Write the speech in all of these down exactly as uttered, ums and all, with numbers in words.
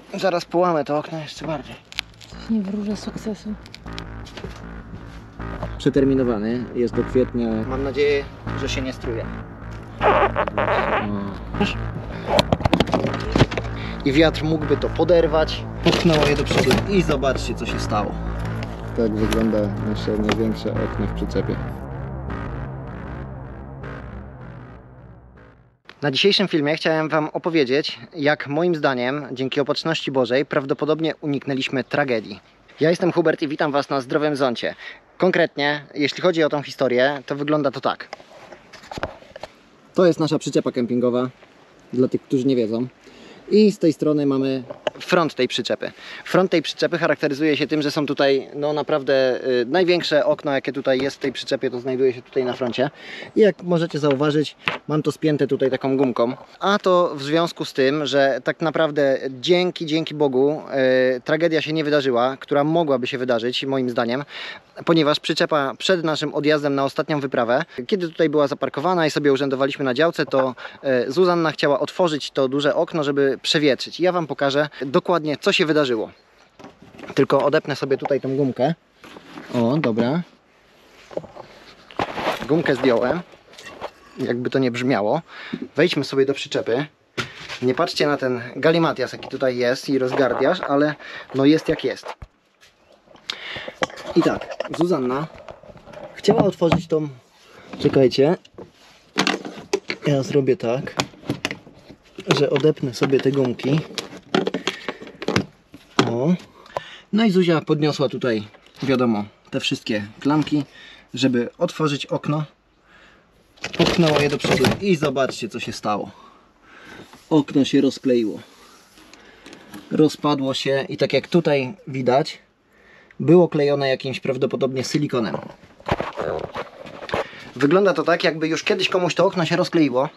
Zaraz połamę to okno jeszcze bardziej. Nie wróżę sukcesu. Przeterminowany jest do kwietnia. Mam nadzieję, że się nie struje. I wiatr mógłby to poderwać. Popchnęło je do przodu i zobaczcie, co się stało. Tak wygląda nasze największe okno w przyczepie. Na dzisiejszym filmie chciałem Wam opowiedzieć, jak moim zdaniem, dzięki opatrzności Bożej, prawdopodobnie uniknęliśmy tragedii. Ja jestem Hubert i witam Was na Zdrowym Zoncie. Konkretnie, jeśli chodzi o tą historię, to wygląda to tak. To jest nasza przyczepa kempingowa, dla tych, którzy nie wiedzą. I z tej strony mamy front tej przyczepy. Front tej przyczepy charakteryzuje się tym, że są tutaj no naprawdę y, największe okno, jakie tutaj jest w tej przyczepie, to znajduje się tutaj na froncie. I jak możecie zauważyć, mam to spięte tutaj taką gumką. A to w związku z tym, że tak naprawdę dzięki, dzięki Bogu y, tragedia się nie wydarzyła, która mogłaby się wydarzyć moim zdaniem, ponieważ przyczepa przed naszym odjazdem na ostatnią wyprawę, kiedy tutaj była zaparkowana i sobie urzędowaliśmy na działce, to y, Zuzanna chciała otworzyć to duże okno, żeby przewietrzyć. I ja Wam pokażę dokładnie, co się wydarzyło. Tylko odepnę sobie tutaj tą gumkę. O, dobra. Gumkę zdjąłem. Jakby to nie brzmiało. Wejdźmy sobie do przyczepy. Nie patrzcie na ten galimatias, jaki tutaj jest i rozgardiasz, ale no jest jak jest. I tak, Zuzanna chciała otworzyć tą... Czekajcie. Ja zrobię tak, że odepnę sobie te gumki. O. No i Zuzia podniosła tutaj, wiadomo, te wszystkie klamki, żeby otworzyć okno. Popchnęła je do przodu i zobaczcie, co się stało. Okno się rozkleiło. Rozpadło się i tak jak tutaj widać, było klejone jakimś prawdopodobnie silikonem. Wygląda to tak, jakby już kiedyś komuś to okno się rozkleiło.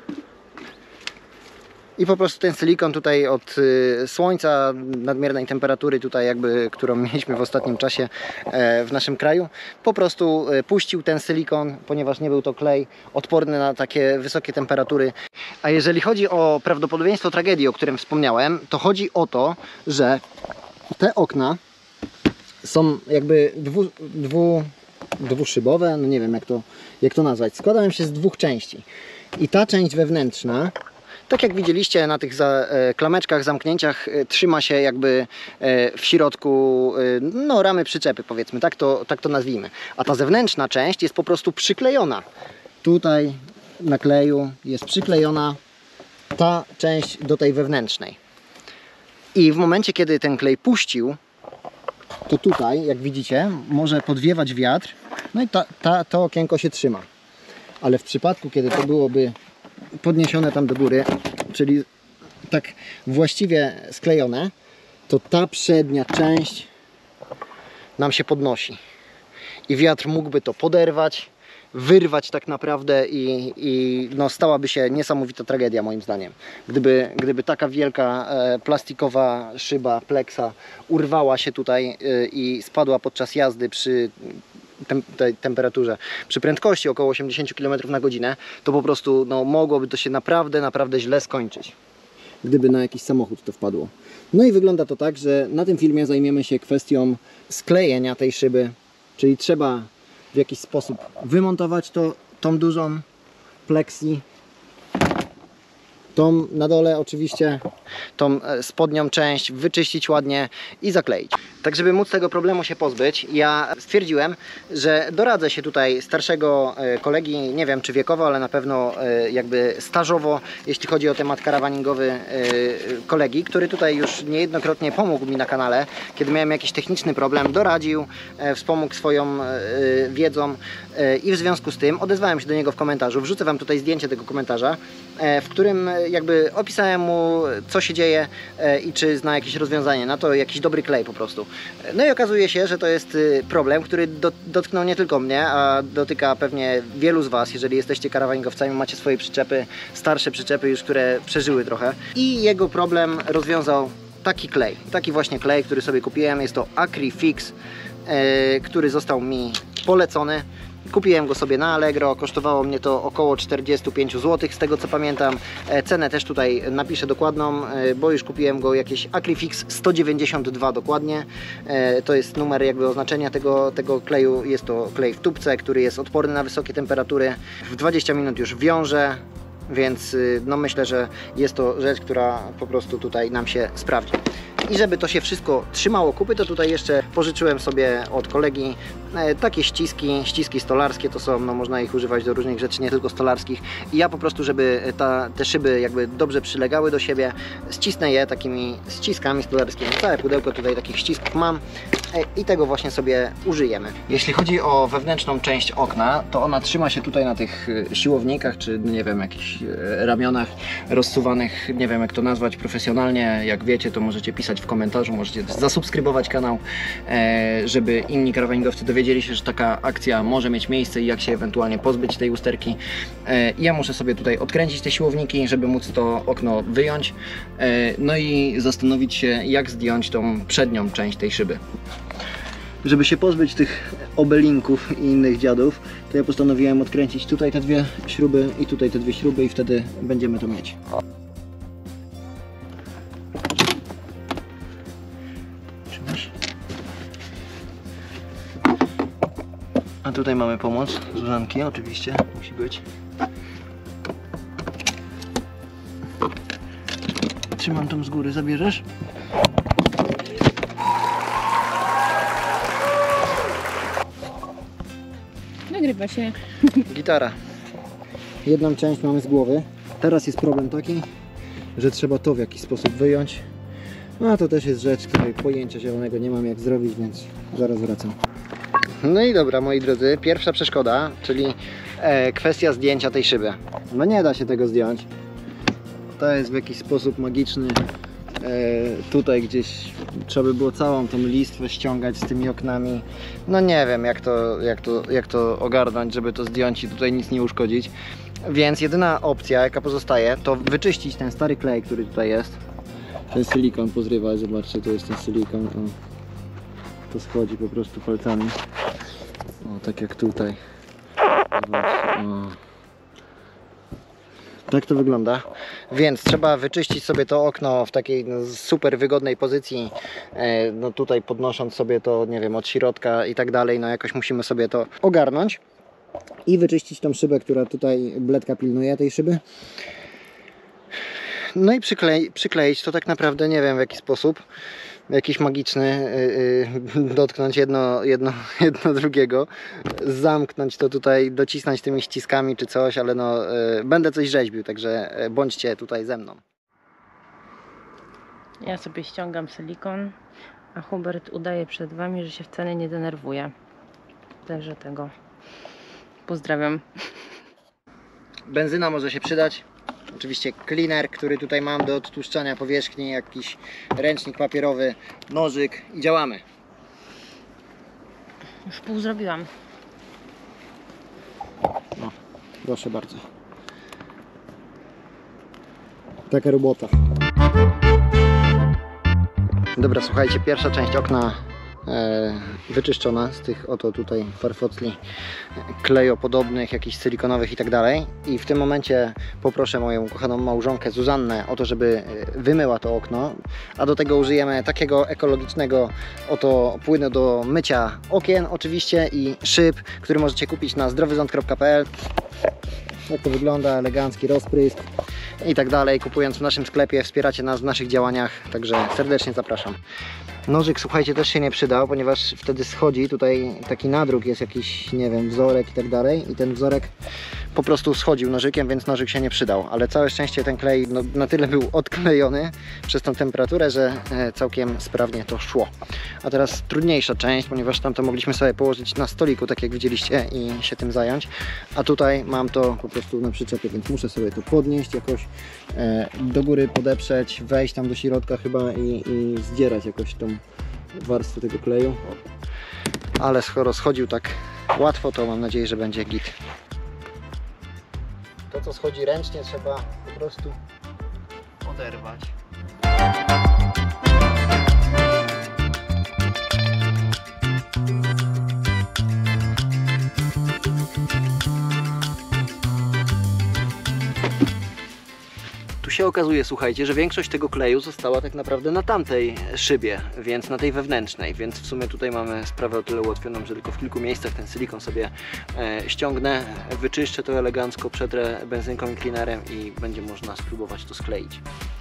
I po prostu ten silikon tutaj od y, słońca, nadmiernej temperatury tutaj jakby, którą mieliśmy w ostatnim czasie e, w naszym kraju, po prostu e, puścił ten silikon, ponieważ nie był to klej odporny na takie wysokie temperatury. A jeżeli chodzi o prawdopodobieństwo tragedii, o którym wspomniałem, to chodzi o to, że te okna są jakby dwu, dwu, dwuszybowe, no nie wiem jak to, jak to nazwać, składają się z dwóch części. I ta część wewnętrzna, tak jak widzieliście na tych za, e, klameczkach, zamknięciach, e, trzyma się jakby e, w środku e, no, ramy przyczepy, powiedzmy, tak to, tak to nazwijmy. A ta zewnętrzna część jest po prostu przyklejona. Tutaj na kleju jest przyklejona ta część do tej wewnętrznej. I w momencie, kiedy ten klej puścił, to tutaj, jak widzicie, może podwiewać wiatr, no i ta, ta, to okienko się trzyma. Ale w przypadku, kiedy to byłoby podniesione tam do góry, czyli tak właściwie sklejone, to ta przednia część nam się podnosi i wiatr mógłby to poderwać, wyrwać tak naprawdę i, i no stałaby się niesamowita tragedia moim zdaniem. Gdyby, gdyby taka wielka e, plastikowa szyba, pleksa urwała się tutaj e, i spadła podczas jazdy przy Tem, tej temperaturze, przy prędkości około osiemdziesiąt kilometrów na godzinę, to po prostu no, mogłoby to się naprawdę, naprawdę źle skończyć, gdyby na jakiś samochód to wpadło. No i wygląda to tak, że na tym filmie zajmiemy się kwestią sklejenia tej szyby, czyli trzeba w jakiś sposób wymontować to, tą dużą plexi, tą na dole oczywiście, tą spodnią część wyczyścić ładnie i zakleić. Tak, żeby móc tego problemu się pozbyć, ja stwierdziłem, że doradzę się tutaj starszego kolegi, nie wiem czy wiekowo, ale na pewno jakby stażowo, jeśli chodzi o temat karawaningowy kolegi, który tutaj już niejednokrotnie pomógł mi na kanale, kiedy miałem jakiś techniczny problem, doradził, wspomógł swoją wiedzą i w związku z tym odezwałem się do niego w komentarzu. Wrzucę Wam tutaj zdjęcie tego komentarza, w którym jakby opisałem mu, co się dzieje i czy zna jakieś rozwiązanie na to, jakiś dobry klej po prostu. No i okazuje się, że to jest problem, który dotknął nie tylko mnie, a dotyka pewnie wielu z Was, jeżeli jesteście karawangowcami, macie swoje przyczepy, starsze przyczepy już, które przeżyły trochę. I jego problem rozwiązał taki klej, taki właśnie klej, który sobie kupiłem. Jest to Acryfix, który został mi polecony Kupiłem go sobie na Allegro, kosztowało mnie to około czterdzieści pięć złotych z tego co pamiętam. Cenę też tutaj napiszę dokładną, bo już kupiłem go jakieś Acrifix sto dziewięćdziesiąt dwa dokładnie. To jest numer jakby oznaczenia tego, tego kleju. Jest to klej w tubce, który jest odporny na wysokie temperatury. W dwadzieścia minut już wiąże, więc no myślę, że jest to rzecz, która po prostu tutaj nam się sprawdzi. I żeby to się wszystko trzymało kupy, to tutaj jeszcze pożyczyłem sobie od kolegi e, takie ściski, ściski stolarskie to są, no można ich używać do różnych rzeczy, nie tylko stolarskich. I ja po prostu, żeby ta, te szyby jakby dobrze przylegały do siebie, ścisnę je takimi ściskami stolarskimi. Całe pudełko tutaj takich ścisków mam e, i tego właśnie sobie użyjemy. Jeśli chodzi o wewnętrzną część okna, to ona trzyma się tutaj na tych siłownikach, czy nie wiem, jakichś ramionach rozsuwanych, nie wiem jak to nazwać profesjonalnie. Jak wiecie, to możecie pisać w komentarzu, możecie zasubskrybować kanał, żeby inni karawaningowcy dowiedzieli się, że taka akcja może mieć miejsce i jak się ewentualnie pozbyć tej usterki. Ja muszę sobie tutaj odkręcić te siłowniki, żeby móc to okno wyjąć, no i zastanowić się, jak zdjąć tą przednią część tej szyby. Żeby się pozbyć tych obelinków i innych dziadów, to ja postanowiłem odkręcić tutaj te dwie śruby i tutaj te dwie śruby i wtedy będziemy to mieć. A tutaj mamy pomoc Zuzanki, oczywiście, musi być. Trzymam tą z góry, zabierzesz? Nagrywa się. Gitara. Jedną część mamy z głowy. Teraz jest problem taki, że trzeba to w jakiś sposób wyjąć. No a to też jest rzecz, której pojęcia zielonego nie mam jak zrobić, więc zaraz wracam. No i dobra, moi drodzy, pierwsza przeszkoda, czyli e, kwestia zdjęcia tej szyby. No nie da się tego zdjąć. To jest w jakiś sposób magiczny. E, tutaj gdzieś trzeba by było całą tą listwę ściągać z tymi oknami. No nie wiem jak to, jak to, jak to ogarnąć, żeby to zdjąć i tutaj nic nie uszkodzić. Więc jedyna opcja jaka pozostaje, to wyczyścić ten stary klej, który tutaj jest. Ten silikon pozrywać, zobaczcie, to jest ten silikon. O. To schodzi po prostu palcami. O, tak jak tutaj. Zobaczcie, o. Tak to wygląda. Więc trzeba wyczyścić sobie to okno w takiej no, super wygodnej pozycji. E, no tutaj podnosząc sobie to, nie wiem, od środka i tak dalej. No jakoś musimy sobie to ogarnąć. I wyczyścić tą szybę, która tutaj bledka pilnuje tej szyby. No i przyklei, przykleić to tak naprawdę nie wiem w jaki sposób. Jakiś magiczny, yy, yy, dotknąć jedno, jedno, jedno drugiego, zamknąć to tutaj, docisnąć tymi ściskami czy coś, ale no yy, będę coś rzeźbił, także bądźcie tutaj ze mną. Ja sobie ściągam silikon, a Hubert udaje przed wami, że się wcale nie denerwuje. Także tego pozdrawiam. Benzyna może się przydać. Oczywiście cleaner, który tutaj mam do odtłuszczania powierzchni, jakiś ręcznik papierowy, nożyk i działamy. Już pół zrobiłam. No, proszę bardzo. Taka robota. Dobra, słuchajcie, pierwsza część okna e, wyczyszczona z tych oto tutaj farfocli klejopodobnych, jakichś silikonowych i tak dalej. I w tym momencie poproszę moją kochaną małżonkę Zuzannę o to, żeby wymyła to okno, a do tego użyjemy takiego ekologicznego oto płynu do mycia okien oczywiście i szyb, który możecie kupić na zdrowyząd kropka p l. Jak to wygląda, elegancki rozprysk i tak dalej. Kupując w naszym sklepie wspieracie nas w naszych działaniach, także serdecznie zapraszam. Nożyk, słuchajcie, też się nie przydał, ponieważ wtedy schodzi tutaj taki nadruk, jest jakiś, nie wiem, wzorek i tak dalej i ten wzorek po prostu schodził nożykiem, więc nożyk się nie przydał, ale całe szczęście ten klej no, na tyle był odklejony przez tą temperaturę, że e, całkiem sprawnie to szło. A teraz trudniejsza część, ponieważ tam to mogliśmy sobie położyć na stoliku, tak jak widzieliście, i się tym zająć, a tutaj mam to po prostu na przyczepie, więc muszę sobie to podnieść jakoś, e, do góry podeprzeć, wejść tam do środka chyba i, i zdzierać jakoś tą warstwę tego kleju. Ale skoro schodził tak łatwo, to mam nadzieję, że będzie git. To co schodzi ręcznie trzeba po prostu oderwać. się okazuje, słuchajcie, że większość tego kleju została tak naprawdę na tamtej szybie, więc na tej wewnętrznej, więc w sumie tutaj mamy sprawę o tyle ułatwioną, że tylko w kilku miejscach ten silikon sobie e, ściągnę, wyczyszczę to elegancko, przetrę benzynką i cleanerem i będzie można spróbować to skleić.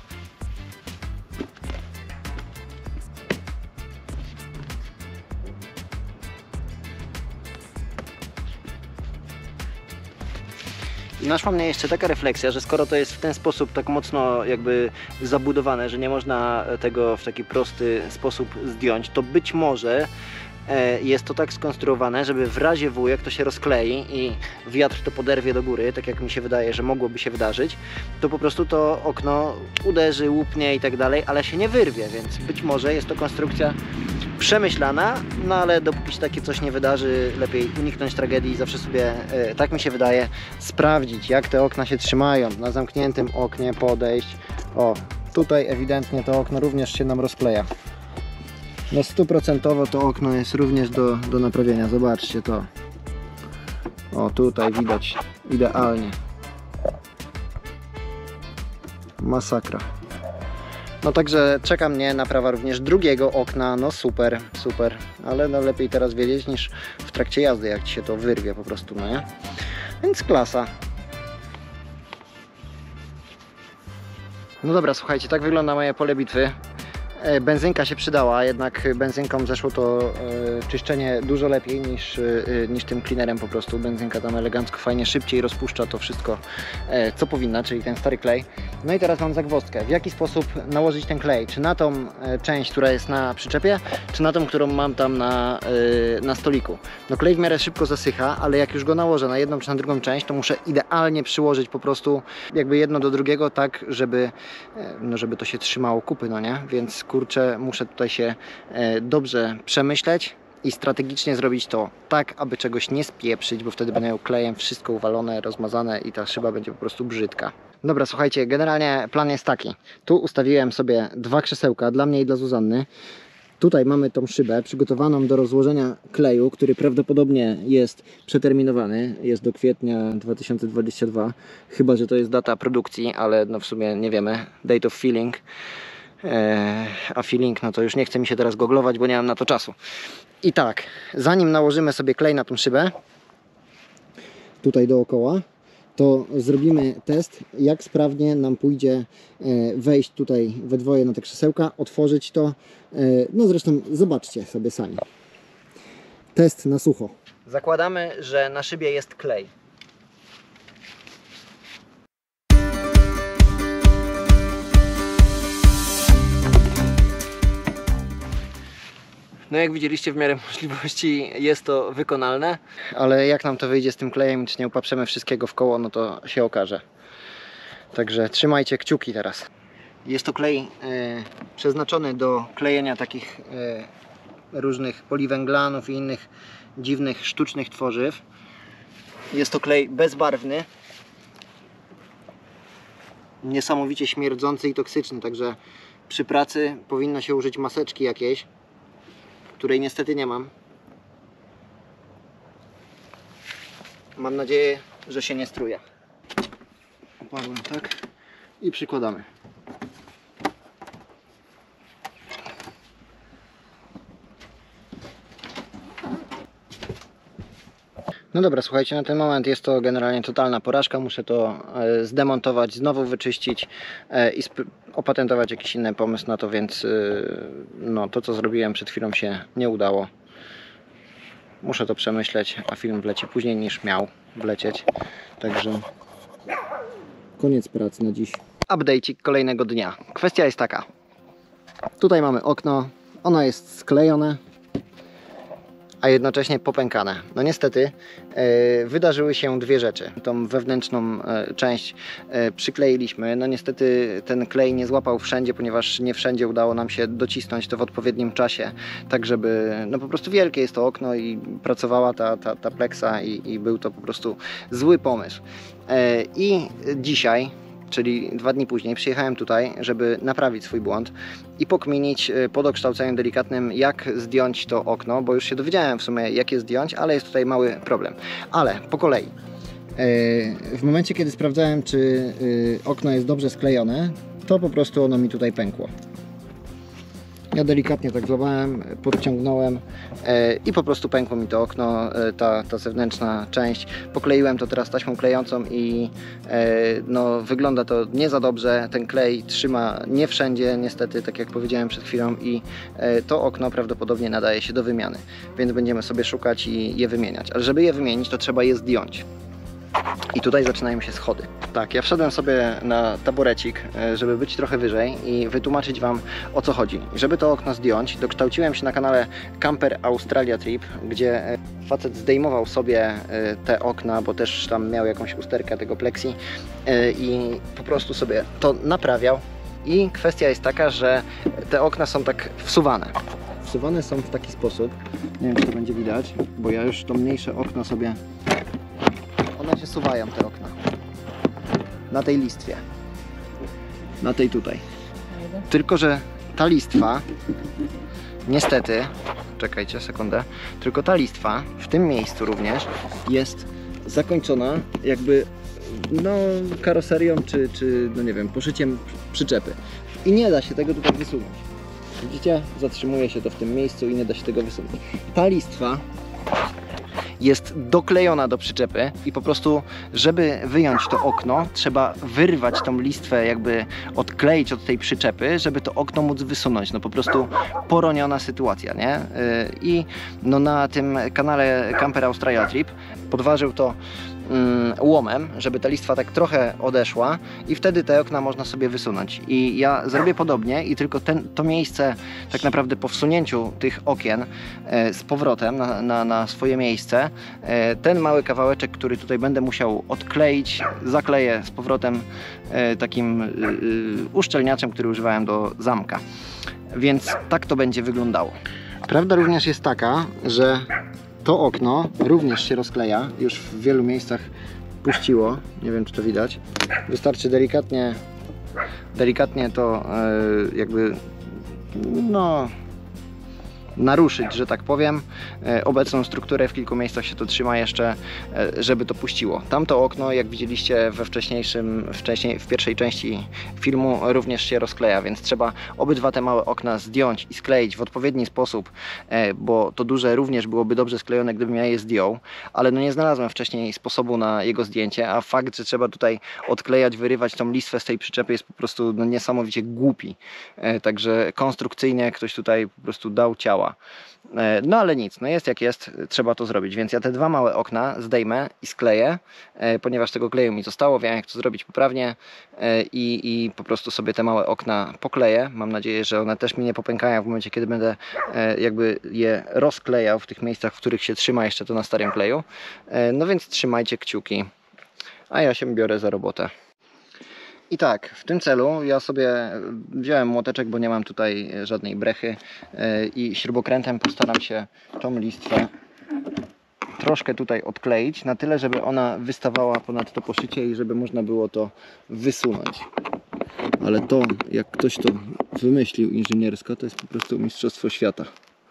I naszła mnie jeszcze taka refleksja, że skoro to jest w ten sposób tak mocno jakby zabudowane, że nie można tego w taki prosty sposób zdjąć, to być może jest to tak skonstruowane, żeby w razie W, jak to się rozklei i wiatr to poderwie do góry, tak jak mi się wydaje, że mogłoby się wydarzyć, to po prostu to okno uderzy, łupnie i tak dalej, ale się nie wyrwie, więc być może jest to konstrukcja przemyślana, no ale dopóki się takie coś nie wydarzy, lepiej uniknąć tragedii i zawsze sobie, tak mi się wydaje, sprawdzić, jak te okna się trzymają. Na zamkniętym oknie podejść. O, tutaj ewidentnie to okno również się nam rozkleja. No stuprocentowo to okno jest również do, do naprawienia. Zobaczcie to. O, tutaj widać idealnie. Masakra. No także czeka mnie naprawa również drugiego okna. No super, super. Ale no lepiej teraz wiedzieć niż w trakcie jazdy, jak ci się to wyrwie po prostu, no nie? Więc klasa. No dobra, słuchajcie, tak wygląda moje pole bitwy. Benzynka się przydała, jednak benzynką zeszło to e, czyszczenie dużo lepiej niż, e, niż tym cleanerem po prostu. Benzynka tam elegancko, fajnie, szybciej rozpuszcza to wszystko, e, co powinna, czyli ten stary klej. No i teraz mam zagwozdkę. W jaki sposób nałożyć ten klej? Czy na tą e, część, która jest na przyczepie, czy na tą, którą mam tam na, e, na stoliku? No klej w miarę szybko zasycha, ale jak już go nałożę na jedną czy na drugą część, to muszę idealnie przyłożyć po prostu jakby jedno do drugiego, tak żeby, e, no żeby to się trzymało kupy, no nie? Więc kurczę, muszę tutaj się e, dobrze przemyśleć i strategicznie zrobić to tak, aby czegoś nie spieprzyć, bo wtedy będę miał klejem wszystko uwalone, rozmazane i ta szyba będzie po prostu brzydka. Dobra, słuchajcie, generalnie plan jest taki. Tu ustawiłem sobie dwa krzesełka dla mnie i dla Zuzanny. Tutaj mamy tą szybę przygotowaną do rozłożenia kleju, który prawdopodobnie jest przeterminowany. Jest do kwietnia dwa tysiące dwudziestego drugiego. Chyba że to jest data produkcji, ale no w sumie nie wiemy. Date of filling. Eee, a filling, no to już nie chce mi się teraz googlować, bo nie mam na to czasu. I tak, zanim nałożymy sobie klej na tą szybę, tutaj dookoła, to zrobimy test, jak sprawnie nam pójdzie wejść tutaj we dwoje na te krzesełka, otworzyć to. No zresztą zobaczcie sobie sami. Test na sucho. Zakładamy, że na szybie jest klej. No jak widzieliście, w miarę możliwości jest to wykonalne, ale jak nam to wyjdzie z tym klejem, czy nie upaprzemy wszystkiego w koło, no to się okaże. Także trzymajcie kciuki teraz. Jest to klej e, przeznaczony do klejenia takich e, różnych poliwęglanów i innych dziwnych, sztucznych tworzyw. Jest to klej bezbarwny, niesamowicie śmierdzący i toksyczny, także przy pracy powinno się użyć maseczki jakiejś, której niestety nie mam. Mam nadzieję, że się nie struje. Opadłem tak i przykładamy. No dobra, słuchajcie, na ten moment jest to generalnie totalna porażka. Muszę to e, zdemontować, znowu wyczyścić e, i opatentować jakiś inny pomysł na to, więc e, no, to co zrobiłem przed chwilą się nie udało. Muszę to przemyśleć, a film wleci później niż miał wlecieć. Także koniec pracy na dziś. Update'ik kolejnego dnia. Kwestia jest taka. Tutaj mamy okno, ono jest sklejone, a jednocześnie popękane. No niestety e, wydarzyły się dwie rzeczy. Tą wewnętrzną e, część e, przykleiliśmy. No niestety ten klej nie złapał wszędzie, ponieważ nie wszędzie udało nam się docisnąć to w odpowiednim czasie, tak żeby, no po prostu wielkie jest to okno i pracowała ta, ta, ta pleksa i, i był to po prostu zły pomysł. E, I dzisiaj, czyli dwa dni później, przyjechałem tutaj, żeby naprawić swój błąd i pokminić po dokształceniu delikatnym, jak zdjąć to okno, bo już się dowiedziałem w sumie, jak je zdjąć, ale jest tutaj mały problem. Ale po kolei. W momencie, kiedy sprawdzałem, czy okno jest dobrze sklejone, to po prostu ono mi tutaj pękło. Ja delikatnie tak złamałem, podciągnąłem e, i po prostu pękło mi to okno, e, ta, ta zewnętrzna część. Pokleiłem to teraz taśmą klejącą i e, no, wygląda to nie za dobrze. Ten klej trzyma nie wszędzie, niestety, tak jak powiedziałem przed chwilą, i e, to okno prawdopodobnie nadaje się do wymiany, więc będziemy sobie szukać i je wymieniać. Ale żeby je wymienić, to trzeba je zdjąć. I tutaj zaczynają się schody. Tak, ja wszedłem sobie na taborecik, żeby być trochę wyżej i wytłumaczyć Wam, o co chodzi. Żeby to okno zdjąć, dokształciłem się na kanale Camper Australia Trip, gdzie facet zdejmował sobie te okna, bo też tam miał jakąś usterkę tego plexi i po prostu sobie to naprawiał. I kwestia jest taka, że te okna są tak wsuwane. Wsuwane są w taki sposób, nie wiem, czy to będzie widać, bo ja już to mniejsze okno sobie... One się suwają, te okna. Na tej listwie. Na tej tutaj. Tylko że ta listwa, niestety, czekajcie sekundę, tylko ta listwa w tym miejscu również jest zakończona jakby no karoserią czy, czy no nie wiem, poszyciem przyczepy. I nie da się tego tutaj wysunąć. Widzicie? Zatrzymuje się to w tym miejscu i nie da się tego wysunąć. Ta listwa jest doklejona do przyczepy i po prostu, żeby wyjąć to okno, trzeba wyrwać tą listwę, jakby odkleić od tej przyczepy, żeby to okno móc wysunąć. No po prostu poroniona sytuacja, nie? I no na tym kanale Camper Australia Trip podważył to mm, łomem, żeby ta listwa tak trochę odeszła i wtedy te okna można sobie wysunąć. I ja zrobię podobnie i tylko ten, to miejsce tak naprawdę po wsunięciu tych okien e, z powrotem na, na, na swoje miejsce, e, ten mały kawałeczek, który tutaj będę musiał odkleić, zakleję z powrotem e, takim e, uszczelniaczem, który używałem do zamka. Więc tak to będzie wyglądało. Prawda również jest taka, że to okno również się rozkleja, już w wielu miejscach puściło, nie wiem, czy to widać. Wystarczy delikatnie, delikatnie to e, jakby no naruszyć, że tak powiem. E, obecną strukturę w kilku miejscach się to trzyma jeszcze, e, żeby to puściło. Tamto okno, jak widzieliście we wcześniejszym, wcześniej w pierwszej części filmu, również się rozkleja, więc trzeba obydwa te małe okna zdjąć i skleić w odpowiedni sposób, e, bo to duże również byłoby dobrze sklejone, gdybym ja je zdjął, ale no nie znalazłem wcześniej sposobu na jego zdjęcie, a fakt, że trzeba tutaj odklejać, wyrywać tą listwę z tej przyczepy jest po prostu no, niesamowicie głupi. E, także konstrukcyjnie ktoś tutaj po prostu dał ciała. No ale nic, no jest jak jest, trzeba to zrobić, więc ja te dwa małe okna zdejmę i skleję, ponieważ tego kleju mi zostało, wiem jak to zrobić poprawnie i, i po prostu sobie te małe okna pokleję. Mam nadzieję, że one też mi nie popękają w momencie, kiedy będę jakby je rozklejał w tych miejscach, w których się trzyma jeszcze to na starym kleju. No więc trzymajcie kciuki, a ja się biorę za robotę. I tak, w tym celu ja sobie wziąłem młoteczek, bo nie mam tutaj żadnej brechy i śrubokrętem postaram się tą listwę troszkę tutaj odkleić, na tyle, żeby ona wystawała ponad to poszycie i żeby można było to wysunąć. Ale to, jak ktoś to wymyślił inżyniersko, to jest po prostu mistrzostwo świata.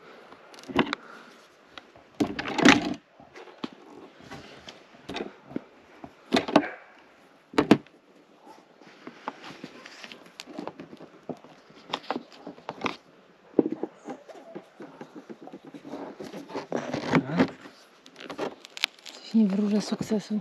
Nie wróżę sukcesu.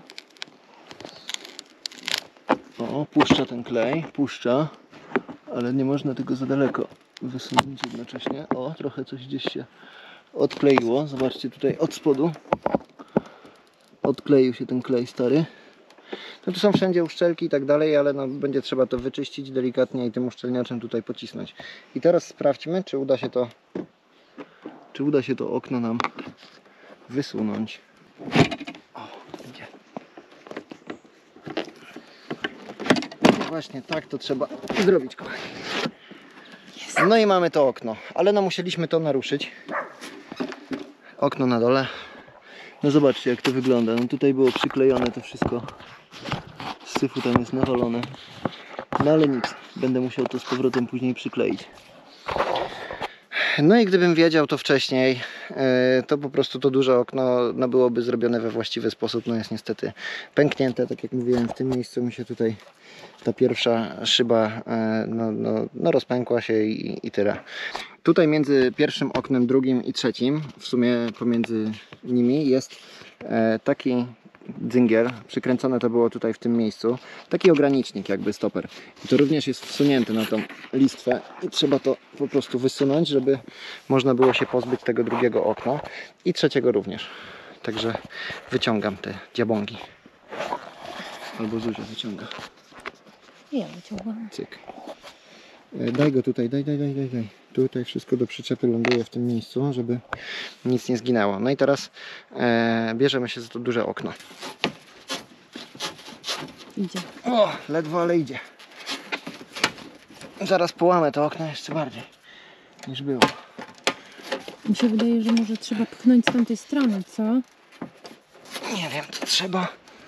O, puszcza ten klej, puszcza, ale nie można tego za daleko wysunąć jednocześnie. O, trochę coś gdzieś się odkleiło. Zobaczcie tutaj od spodu. Odkleił się ten klej stary. No tu są wszędzie uszczelki i tak dalej, ale no, będzie trzeba to wyczyścić delikatnie i tym uszczelniaczem tutaj pocisnąć. I teraz sprawdźmy, czy uda się to, czy uda się to okno nam wysunąć. Właśnie tak to trzeba zrobić, kochani. No i mamy to okno, ale no musieliśmy to naruszyć. Okno na dole. No zobaczcie jak to wygląda. No tutaj było przyklejone to wszystko. Z syfu tam jest nawalone. No ale nic, będę musiał to z powrotem później przykleić. No i gdybym wiedział to wcześniej, to po prostu to duże okno no, byłoby zrobione we właściwy sposób. No jest niestety pęknięte, tak jak mówiłem, w tym miejscu mi się tutaj ta pierwsza szyba no, no, no rozpękła się i, i tyle. Tutaj między pierwszym oknem, drugim i trzecim, w sumie pomiędzy nimi jest taki dzygiel, przykręcone to było tutaj w tym miejscu, taki ogranicznik jakby stoper. I to również jest wsunięte na tą listwę i trzeba to po prostu wysunąć, żeby można było się pozbyć tego drugiego okna i trzeciego również. Także wyciągam te dziabągi. Albo Zuzia wyciąga. Ja wyciągam. Cyk. Daj go tutaj, daj, daj, daj, daj, daj. Tutaj wszystko do przyczepy ląduje w tym miejscu, żeby nic nie zginęło. No i teraz e, bierzemy się za to duże okno. Idzie. O, ledwo, ale idzie. Zaraz połamę to okno jeszcze bardziej niż było. Mi się wydaje, że może trzeba pchnąć z tamtej strony, co? Nie wiem, co trzeba.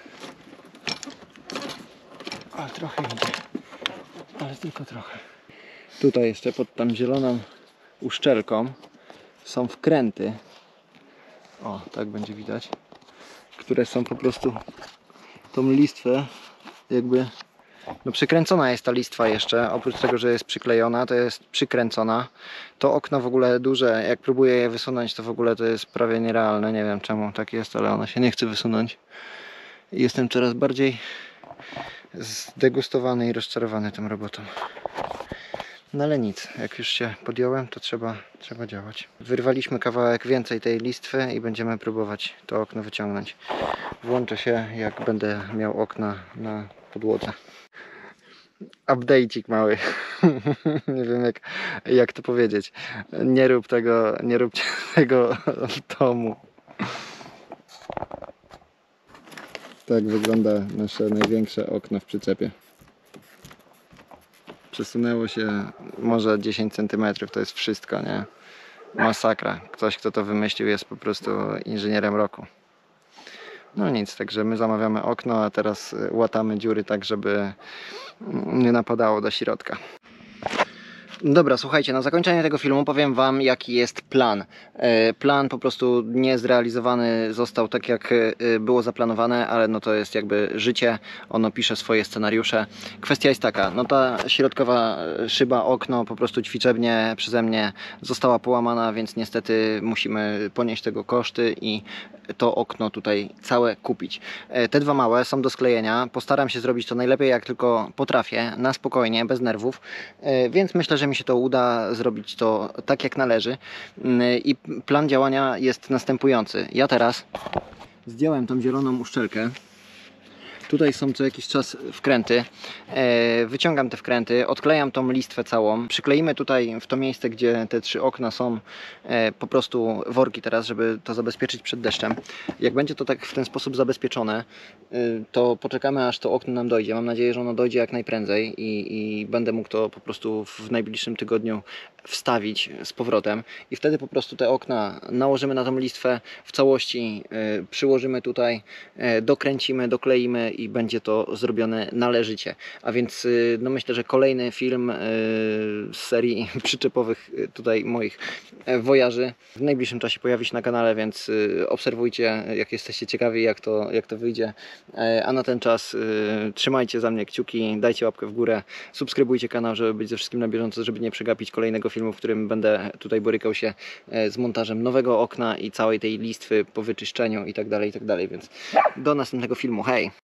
Ale trochę idzie. Ale tylko trochę. Tutaj jeszcze pod tam zieloną uszczelką są wkręty. O, tak będzie widać. Które są po prostu tą listwę jakby no przykręcona jest ta listwa jeszcze, oprócz tego, że jest przyklejona, to jest przykręcona. To okno w ogóle duże, jak próbuję je wysunąć, to w ogóle to jest prawie nierealne. Nie wiem czemu tak jest, ale ono się nie chce wysunąć. I jestem coraz bardziej zdegustowany i rozczarowany tą robotą. No ale nic, jak już się podjąłem, to trzeba, trzeba działać. Wyrwaliśmy kawałek więcej tej listwy i będziemy próbować to okno wyciągnąć. Włączę się, jak będę miał okna na podłodze. Update'ik mały. Nie wiem jak, jak to powiedzieć. Nie rób tego, nie róbcie tego domu. Tak wygląda nasze największe okno w przyczepie. Przesunęło się może dziesięć centymetrów, to jest wszystko, nie? Masakra. Ktoś, kto to wymyślił, jest po prostu inżynierem roku. No nic, także my zamawiamy okno, a teraz łatamy dziury tak, żeby nie napadało do środka. Dobra, słuchajcie, na zakończenie tego filmu powiem wam, jaki jest plan. Plan po prostu niezrealizowany został tak, jak było zaplanowane, ale no to jest jakby życie, ono pisze swoje scenariusze. Kwestia jest taka, no ta środkowa szyba, okno po prostu ćwiczebnie przeze mnie została połamana, więc niestety musimy ponieść tego koszty i to okno tutaj całe kupić. Te dwa małe są do sklejenia, postaram się zrobić to najlepiej jak tylko potrafię, na spokojnie, bez nerwów, więc myślę, że mi się to uda zrobić to tak jak należy i plan działania jest następujący. Ja teraz zdjąłem tą zieloną uszczelkę. Tutaj są co jakiś czas wkręty. Wyciągam te wkręty, odklejam tą listwę całą. Przykleimy tutaj w to miejsce, gdzie te trzy okna są, po prostu worki teraz, żeby to zabezpieczyć przed deszczem. Jak będzie to tak w ten sposób zabezpieczone, to poczekamy, aż to okno nam dojdzie. Mam nadzieję, że ono dojdzie jak najprędzej i, i będę mógł to po prostu w najbliższym tygodniu wstawić z powrotem i wtedy po prostu te okna nałożymy na tą listwę w całości, przyłożymy tutaj, dokręcimy, dokleimy i będzie to zrobione należycie. A więc no myślę, że kolejny film z serii przyczepowych tutaj moich wojaży w najbliższym czasie pojawi się na kanale, więc obserwujcie, jak jesteście ciekawi, jak to, jak to wyjdzie. A na ten czas trzymajcie za mnie kciuki, dajcie łapkę w górę, subskrybujcie kanał, żeby być ze wszystkim na bieżąco, żeby nie przegapić kolejnego filmu, w którym będę tutaj borykał się z montażem nowego okna i całej tej listwy po wyczyszczeniu i tak dalej, i tak dalej. Więc do następnego filmu. Hej!